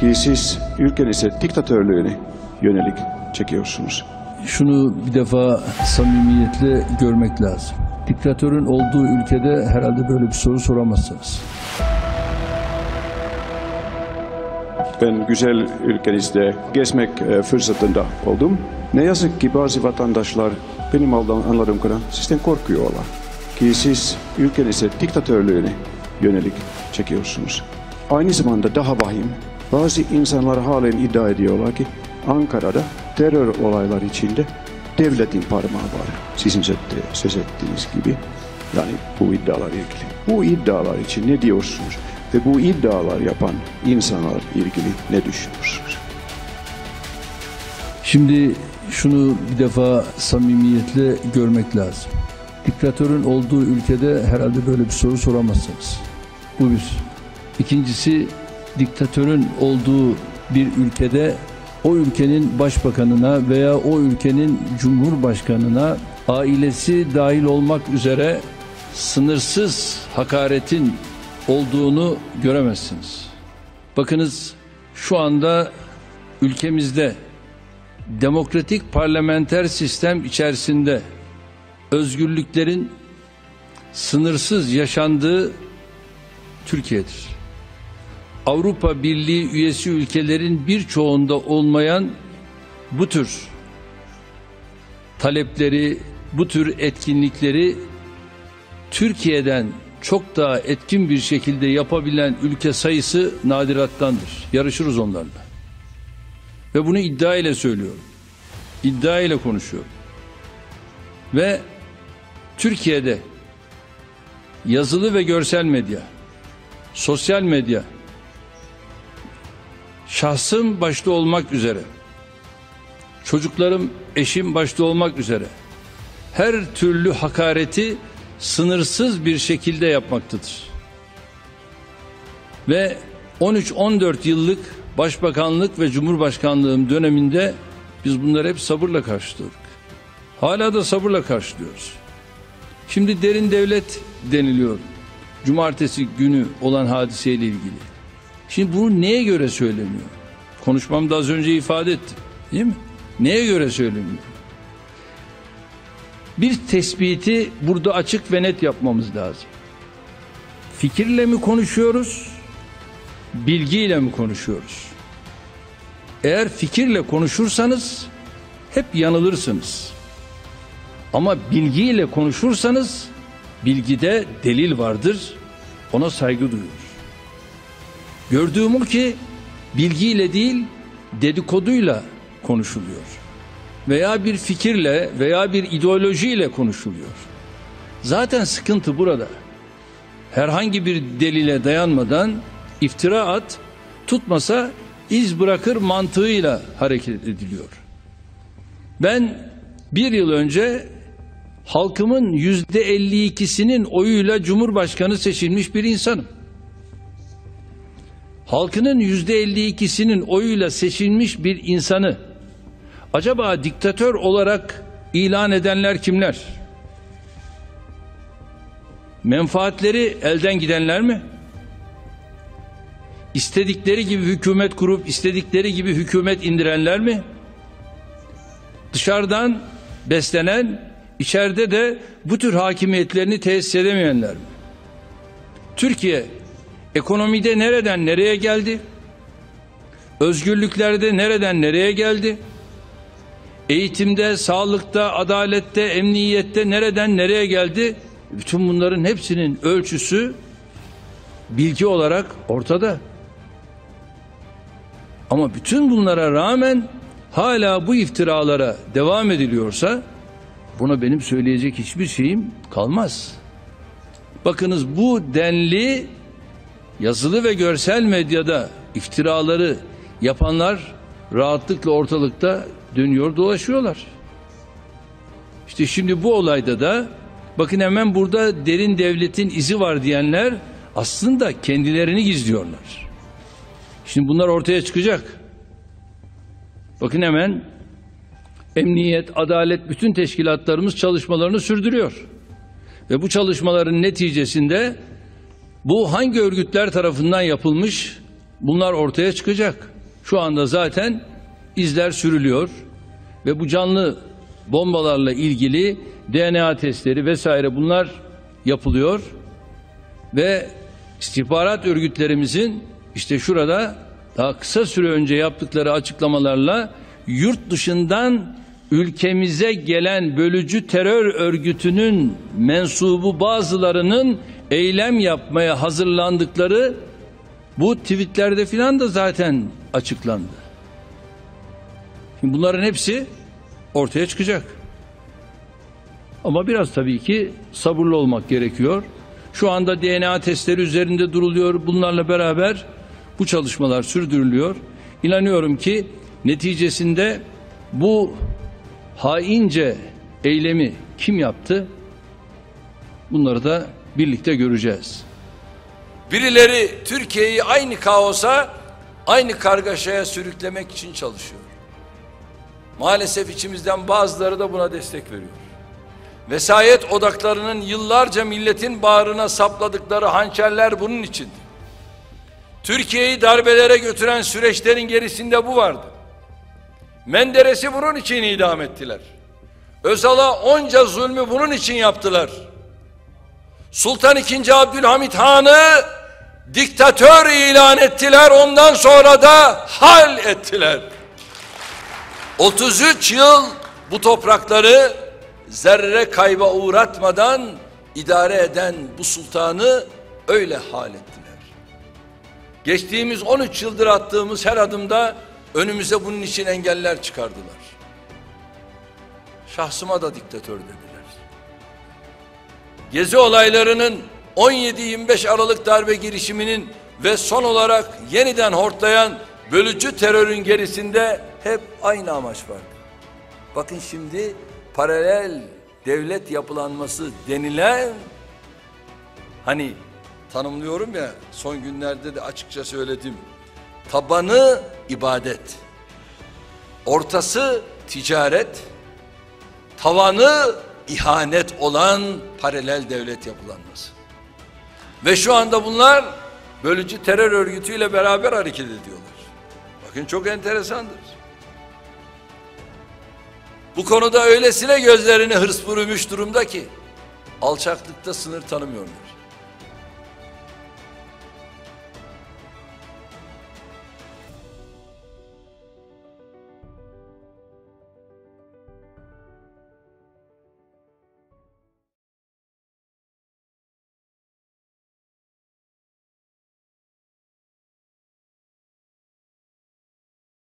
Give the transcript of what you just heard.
ki siz ülkenize diktatörlüğüne yönelik çekiyorsunuz. Şunu bir defa samimiyetle görmek lazım. Diktatörün olduğu ülkede herhalde böyle bir soru soramazsınız. Ben güzel ülkenizde gezmek fırsatında oldum. Ne yazık ki bazı vatandaşlar benim anladığım kadar sizden korkuyorlar. Ki siz ülkenize diktatörlüğüne yönelik çekiyorsunuz. Aynı zamanda daha vahim, bazı insanlar halen iddia ediyorlar ki Ankara'da terör olayları içinde devletin parmağı var. Sizin söz ettiğiniz gibi. Yani bu iddialar ilgili. Bu iddialar için ne diyorsunuz? Ve bu iddialar yapan insanlar ilgili ne düşünüyorsunuz? Şimdi şunu bir defa samimiyetle görmek lazım. Diktatörün olduğu ülkede herhalde böyle bir soru soramazsınız. Bu bir. İkincisi, diktatörün olduğu bir ülkede o ülkenin başbakanına veya o ülkenin cumhurbaşkanına ailesi dahil olmak üzere sınırsız hakaretin olduğunu göremezsiniz. Bakınız, şu anda ülkemizde demokratik parlamenter sistem içerisinde özgürlüklerin sınırsız yaşandığı Türkiye'dir. Avrupa Birliği üyesi ülkelerin birçoğunda olmayan bu tür talepleri, bu tür etkinlikleri Türkiye'den çok daha etkin bir şekilde yapabilen ülke sayısı nadirattandır. Yarışırız onlarla. Ve bunu iddia ile söylüyorum. İddia ile konuşuyorum. Ve Türkiye'de yazılı ve görsel medya, sosyal medya, şahsım başta olmak üzere, çocuklarım, eşim başta olmak üzere her türlü hakareti sınırsız bir şekilde yapmaktadır. Ve 13-14 yıllık başbakanlık ve cumhurbaşkanlığım döneminde biz bunları hep sabırla karşıladık. Hala da sabırla karşılıyoruz. Şimdi derin devlet deniliyor. Cumartesi günü olan hadiseyle ilgili. Şimdi bu neye göre söyleniyor? Konuşmamda az önce ifade ettim. Değil mi? Neye göre söyleniyor? Bir tespiti burada açık ve net yapmamız lazım. Fikirle mi konuşuyoruz? Bilgiyle mi konuşuyoruz? Eğer fikirle konuşursanız hep yanılırsınız. Ama bilgiyle konuşursanız bilgide delil vardır. Ona saygı duyulur. Gördüğüm o ki bilgiyle değil dedikoduyla konuşuluyor. Veya bir fikirle veya bir ideolojiyle konuşuluyor. Zaten sıkıntı burada. Herhangi bir delile dayanmadan iftira at, tutmasa iz bırakır mantığıyla hareket ediliyor. Ben bir yıl önce halkımın %52'sinin oyuyla Cumhurbaşkanı seçilmiş bir insanım. Halkının %52'sinin oyuyla seçilmiş bir insanı acaba diktatör olarak ilan edenler kimler? Menfaatleri elden gidenler mi? İstedikleri gibi hükümet kurup istedikleri gibi hükümet indirenler mi? Dışarıdan beslenen, içeride de bu tür hakimiyetlerini tesis edemeyenler mi? Türkiye ekonomide nereden nereye geldi? Özgürlüklerde nereden nereye geldi? Eğitimde, sağlıkta, adalette, emniyette nereden nereye geldi? Bütün bunların hepsinin ölçüsü bilgi olarak ortada. Ama bütün bunlara rağmen hala bu iftiralara devam ediliyorsa buna benim söyleyecek hiçbir şeyim kalmaz. Bakınız, bu denli yazılı ve görsel medyada iftiraları yapanlar rahatlıkla ortalıkta dönüyor dolaşıyorlar. İşte şimdi bu olayda da bakın, hemen burada derin devletin izi var diyenler aslında kendilerini gizliyorlar. Şimdi bunlar ortaya çıkacak. Bakın, hemen emniyet, adalet, bütün teşkilatlarımız çalışmalarını sürdürüyor. Ve bu çalışmaların neticesinde bu hangi örgütler tarafından yapılmış bunlar ortaya çıkacak. Şu anda zaten izler sürülüyor ve bu canlı bombalarla ilgili DNA testleri vesaire bunlar yapılıyor ve istihbarat örgütlerimizin işte şurada daha kısa süre önce yaptıkları açıklamalarla yurt dışından ülkemize gelen bölücü terör örgütünün mensubu bazılarının eylem yapmaya hazırlandıkları bu tweetlerde filan da zaten açıklandı. Şimdi bunların hepsi ortaya çıkacak. Ama biraz tabii ki sabırlı olmak gerekiyor. Şu anda DNA testleri üzerinde duruluyor. Bunlarla beraber bu çalışmalar sürdürülüyor. İnanıyorum ki neticesinde bu haince eylemi kim yaptı? Bunları da birlikte göreceğiz. Birileri Türkiye'yi aynı kaosa, aynı kargaşaya sürüklemek için çalışıyor. Maalesef içimizden bazıları da buna destek veriyor. Vesayet odaklarının yıllarca milletin bağrına sapladıkları hançerler bunun içindi. Türkiye'yi darbelere götüren süreçlerin gerisinde bu vardı. Menderes'i bunun için idam ettiler. Özal'a onca zulmü bunun için yaptılar. Sultan II. Abdülhamit Han'ı diktatör ilan ettiler, ondan sonra da hal ettiler. 33 yıl bu toprakları zerre kayba uğratmadan idare eden bu sultanı öyle hal ettiler. Geçtiğimiz 13 yıldır attığımız her adımda önümüze bunun için engeller çıkardılar. Şahsıma da diktatör dediler. Gezi olaylarının 17-25 Aralık darbe girişiminin ve son olarak yeniden hortlayan bölücü terörün gerisinde hep aynı amaç vardı. Bakın şimdi paralel devlet yapılanması denilen, hani tanımlıyorum ya, son günlerde de açıkça söyledim. Tabanı ibadet, ortası ticaret, tavanı ihanet olan paralel devlet yapılanması. Ve şu anda bunlar bölücü terör örgütüyle beraber hareket ediyorlar. Bakın çok enteresandır. Bu konuda öylesine gözlerini hırs bürümüş durumda ki alçaklıkta sınır tanımıyorlar.